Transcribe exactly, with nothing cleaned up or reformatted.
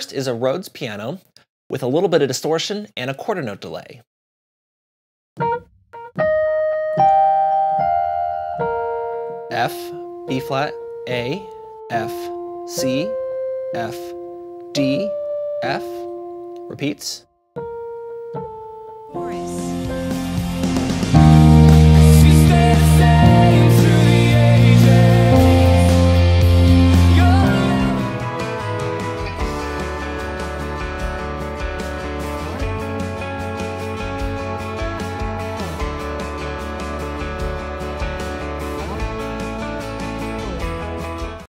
first is a Rhodes piano with a little bit of distortion and a quarter note delay. F, B flat, A, F, C, F, D, F, repeats.